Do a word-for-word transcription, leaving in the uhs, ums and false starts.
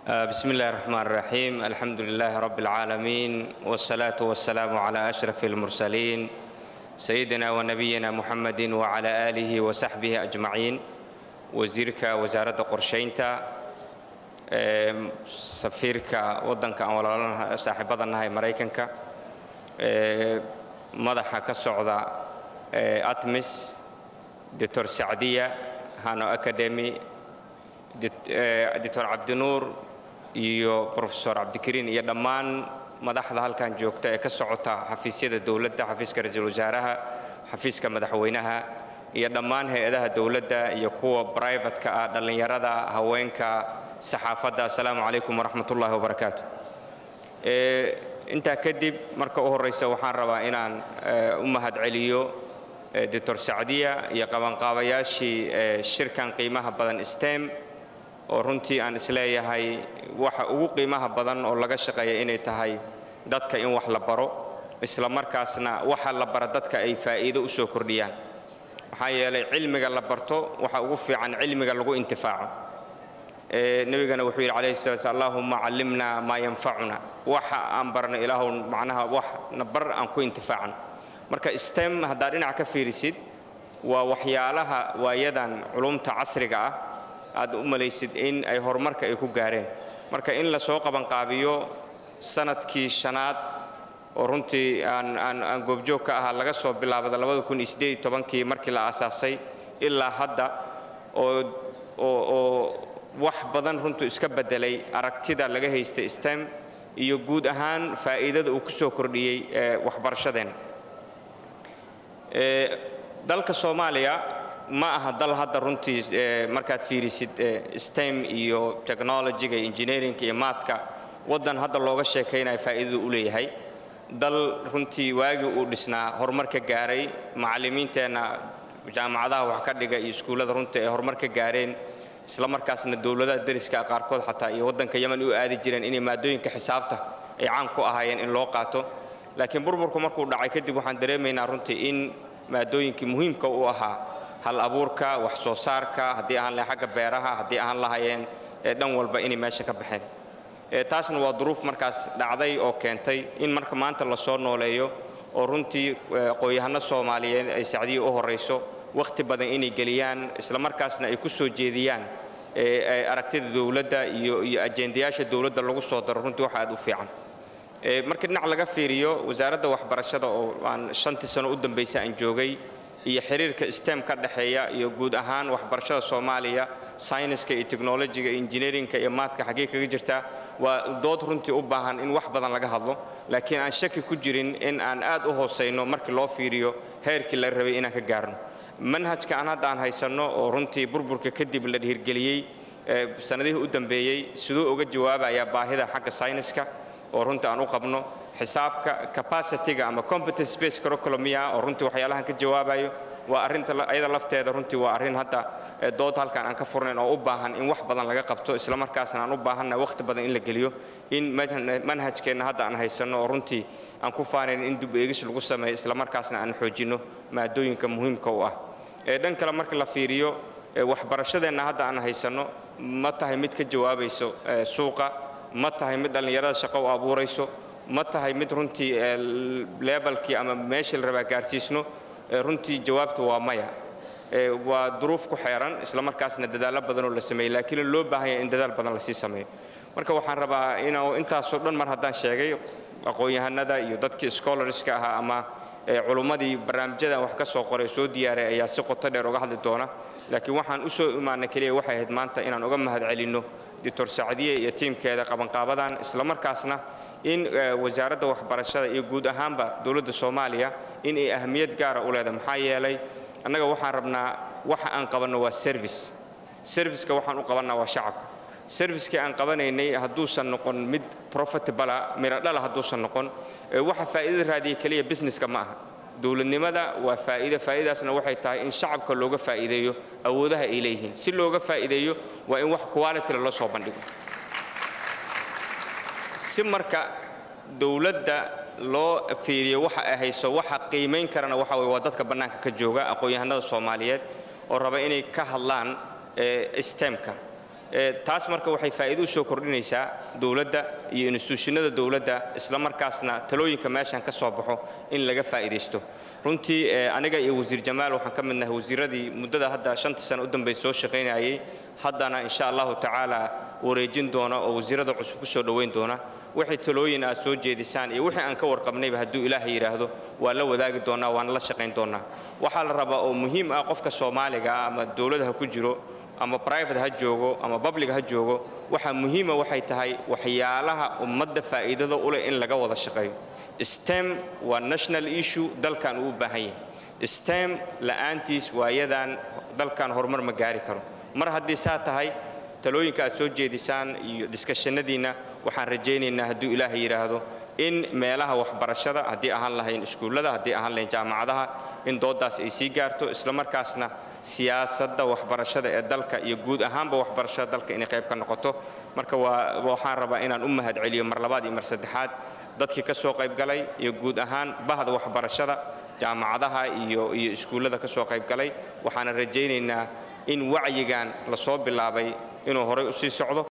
بسم الله الرحمن الرحيم. الحمد لله رب العالمين والصلاة والسلام على أشرف المرسلين سيدنا ونبينا محمد وعلى آله وصحبه أجمعين. وزيرك وزارة قرشينتا سفيرك ودنك أولا صاحبنا هاي مريكنك مدحة كالسعودة أتمس دكتور سعدية هانو أكاديمي دكتور عبد النور iyo Professor Abdikariin iyo dhammaan madaxda halkan joogta ee ka socota xafiisyada dawladda, xafiiska ra'iisul wasaaraha, xafiiska madaxweynaha iyo dhammaan hay'adaha dawladda iyo kuwa private ka ah, dhalinyarada, haweenka, saxaafadda. Assalaamu calaykum waraxmatullaahi wabarakaatuh. ee inta kadib marka u horeysa waxaan rabaa inaan u mahadceliyo Doctor Saadiya iyo qabanqaabayaashii shirkan qiimaha badan STEM oo runtii aan isleeyahay waxa ugu qiimaha badan oo laga shaqeeyo inay tahay dadka in wax la baro isla markaasna waxa la baro dadka ay faa'iido u soo kordhiyaan. waxa yeelay cilmiga la barto waxa ugu fiican cilmiga lagu intifaaco. ee nabigana wuxuu yiri calayhi salaatu Allahumma callimna ma yanfa'una, waxa aan barno ilaahu macnaha wax nabar aan ku intifaacno. marka STEM hadda dhinac ka fiirisid waa waxyaalaha waayadan culumta casriga ah aad u malaysid in ay horumarka ay ku gaareen. marka in la soo qaban qaabiyo sanadkii shanaad oo runtii aan aan aan goobjoog ka ahaa laga soo bilaabay laba kun iyo siddeed iyo toban kii markii la aasaasay ilaa hadda oo oo wax badan runtii iska bedelay aragtida laga haystay STEM iyo guud ahaan faa'iidada uu ku soo kordhiyay waxbarashadeen. ee dalka Soomaaliya ma aha dal hadda runtii markaad fiirisid STEM iyo technology ga engineering iyo mathka wadan hadda looga sheekaynayo faa'iido u leeyahay. dal runtii waagi uu dhisnaa horumar ka gaaray, macallimiinteena jaamacadaha wax ka dhiga iyo iskuulada runtii ay horumar ka gaareen, isla markaasna dawladaha dariska qaarkood xataa iyo wadanka Yemen u aadi jireen inay maadooyinka xisaabta ay caan ku ahaayeen in loo qaato. laakiin burburku markuu dhacay kadib waxaan dareemaynaa runtii in maadooyinkii muhiimka u ahaa hal abuurka, wax soo saarka, haddii aan lahayn xagga beeraha, haddii aan lahayn dhan walba inay meesha ka baxeen. ee taasna waa duruuf markaas dhacday oo keentay in marka maanta la soo nooleeyo oo runtii qoyahana Soomaaliyeed ay Saadiyo u horeyso waqti badan inay galiyaan, isla markaasna ay ku soo jeediyaan ee aragtida dawladda iyo iyo ajendayaasha dawladda lagu soo daro runtii waxa aad u fiican. ee marka dhinac laga fiiriyo wasaaradda waxbarashada oo aan shantii sano u dambeysay aan joogay iyo xiriirka STEM ka dhaxeeya iyo guud ahaan waxbarashada Soomaaliya, science-ka iyo technology-ga, engineering-ka iyo mathka xagee kaga jirta waa dood runtii u baahan in wax badan laga hadlo. laakiin aan shaki ku jirin in aan aad u hooseyno markii loo fiiriyo heerkii la rabay inaan ka gaarno. manhajka aan hadda aan haysano oo runtii burburka kadib la dhiirgeliyay sanadihii u dambeeyay sidoo uga jawaabaya baahida xagga science-ka oo runtii aan u qabno, xisaabka capacity-ga ama competence based curriculum oo runtii waxyaalahan ka jawaabayo waa arinta ayada lafteeda runtii waa arin hadda dood halkan aan ka furnayn oo u baahan in wax badan laga qabto, isla markaasna aan u baahanna waqti badan in la geliyo in manhajkeena hadda aan haysano oo runtii aan ku faanayn in dib eegis lagu sameeyo, isla markaasna aan xoojino maadooyinka muhiimka u ah. ee dhan kale marka la fiiriyo waxbarashadeena hadda aan haysano ma tahay mid ka jawaabayso suuqa, ma tahay mid dhalinyarada shaqo u abuurayso, ma tahay mid runtii levelkii ama meeshii la rabaa gaarsiisno. runtii jawaabtu waa maya. waa duruuf ku xeeran, isla markaasna dadaal badan oo la sameeyay, laakiin loo baahan yahay in dadaal badan la sii sameeyo. marka waxaan rabaa inuu intaas oo dhan mar haddaan sheegay aqoon-yahanada iyo dadkii scholarska ahaa ama culumadii barnaamijyada wax ka soo qoray soo diyaaray ayaa si qoto dheer uga hadli doona. laakiin waxaan u soo imaanay kaliya waxay ahayd maanta inaan uga mahadcelino Doctor Saadiya iyo tiimkeeda qabanqaabadan, isla markaasna in wasaaradda waxbarashada iyo guud ahaanba dawladda Soomaaliya in ay ahmiyad gaar ah u leedahay. maxaa yeelay annaga waxaan rabnaa waxa aan qabanno waa service. service-ka waxaan u qabanaa waa shacabka. service-ka aan qabanaynay hadduusan noqon mid profitable mira dhala hadduusan noqon waxa faa'iido raadiye kaliya business-ka ma aha. dawladnimada waa faa'iido, faa'iidaasna waxay tahay in shacabka looga faa'iideeyo awoodaha ay leeyihiin. si looga faa'iideeyo waa in wax quality la soo bandhigo. si marka dawladda loo fiiriyo waxa ay hayso waxa qiimeyn karana waxa way waa dadka banaanka ka jooga aqoon-yahanada Soomaaliyeed oo raba inay ka hadlaan STEM-ka taas marka waxay faa'iido u soo kordhinaysaa dawladda iyo institutionada dawladda isla markaasna talooyinka meeshan ka soo baxo in laga faa'iideysto runtii aniga iyo wasiir Jamaal waxaan ka midnahay wasiiradii muddada hadda shanta sano u dambeysay soo shaqeynayay haddana insha Allah ta'ala wareejin doona oo wasiirada cusub ku soo dhaweyn doona wixii talooyin aad soo jeedisaan iyo wixii aan ka warqabnayba hadduu Ilaahay yiraahdo waa la wadaagi doonaa waan la shaqeyn doonaa waxa la rabaa oo muhiim ah qofka Soomaaliga ama dawladda ku jiro ama private ha joogo ama public ha joogo waxa muhiim ah waxay tahay waxyaalaha ummadda faa'iidada u leh in laga wada shaqeeyo STEM waa national issue dalkan uu baahan yahay STEM la'aantiis waayadan dalkan horumar ma gaari karo mar haddii saa tahay talooyinka aad soo jeedisaan iyo discussionadiina waxaan rajaynaynaa hadduu Ilaahay yiraahdo in meelaha waxbarashada haddii ahaan lahayn iskuulada haddii ahaan lahayn jaamacadaha in doodaas ay sii gaarto isla markaasna siyaasadda waxbarashada ee dalka iyo guud ahaanba waxbarashada dalka inay qayb ka noqoto marka waa waxaan rabaa inaan u mahad celiyo mar labaad iyo mar saddexaad dadkii ka soo qayb galay iyo guud ahaan bahda waxbarashada jaamacadaha iyo iyo iskuulada ka soo qayb galay waxaan rajaynaynaa in wacyigan la soo bilaabay inuu horay u sii socdo